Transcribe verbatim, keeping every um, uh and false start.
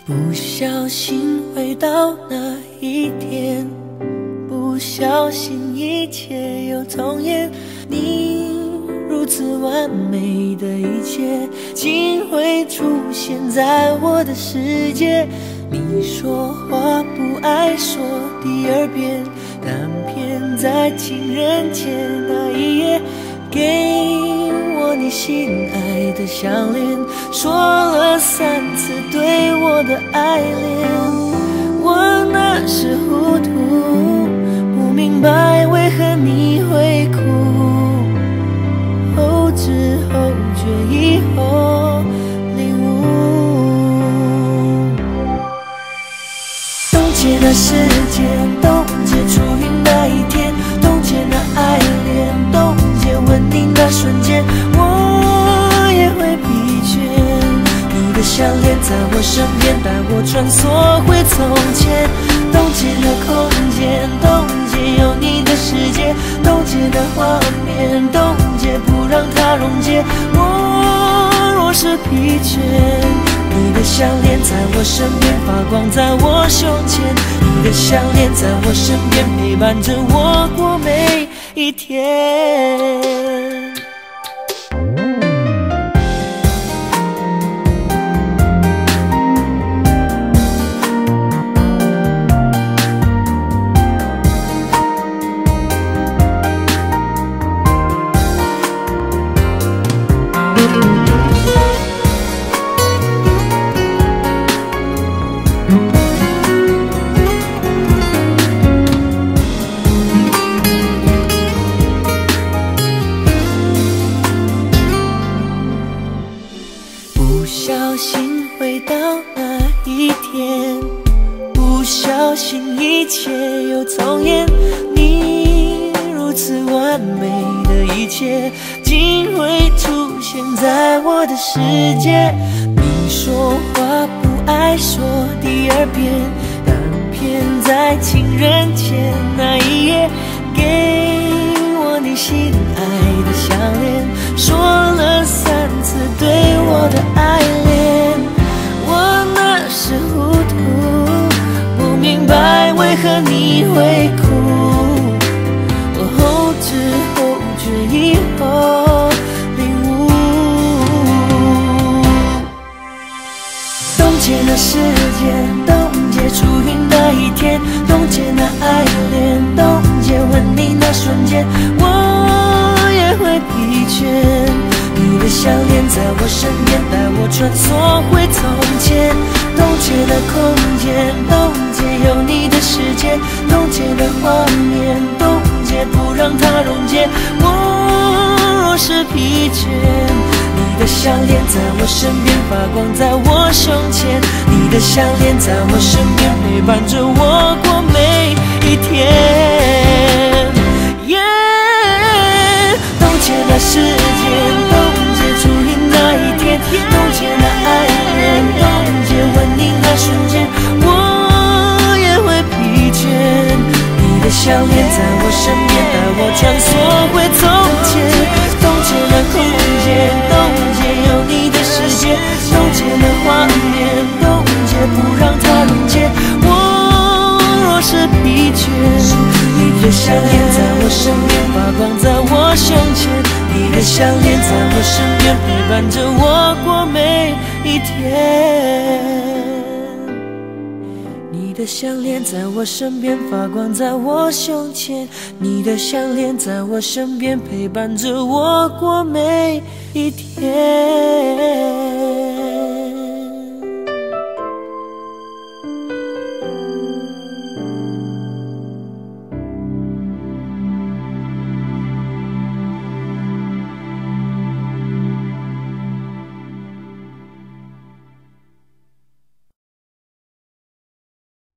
不小心回到那一天，不小心一切又重演。你如此完美的一切，竟会出现在我的世界。你说话不爱说第二遍，但偏在情人节那一夜，给我你心爱的项链，说了三次对我的爱恋。我那时糊涂，不明白为何你会哭，后知后觉以后领悟。冻结那时间，冻结初遇那一天，冻结那爱恋，冻结吻你那瞬间，我也会疲倦。你的项链在我身边，带我穿梭回从前。冻结那空间，冻结有你的世界，冻结那画面，冻结不让它溶解。我若是疲倦，你的项链在我身边发光，在我胸前。你的项链在我身边陪伴着我过每一天。不小心回到那一天，不小心一切又重演。你如此完美的一切，竟会出现在我的世界。你说话不爱说第二遍，但偏在情人节那一夜，给我你心爱的项链，说了三次对我的爱恋。我那时糊涂，不明白为何你会哭，我后知后觉以后领悟。冻结那时间，冻结初遇那一天，冻结那爱恋，冻结吻你那瞬间，我也会疲倦。你的项链在我身边，带我穿梭回从前。冻结的空间，冻结有你的世界，冻结的画面，冻结不让它溶解。我若是疲倦，你的项链在我身边发光，在我胸前。你的项链在我身边陪伴着我过每一天。Yeah， 冻结那时间，冻结初遇那一天，冻结那爱恋，冻结吻你那瞬间，我也会疲倦。你的项链在我身边，带我穿梭回从前。冻结那空间，冻结有你的世界，冻结那画面，冻结不让它溶解。我若是疲倦，你的项链在我身边发光，在我胸前。你的项链在我身边陪伴着我过每一天。你的项链在我身边发光，在我胸前。你的项链在我身边陪伴着我过每一天。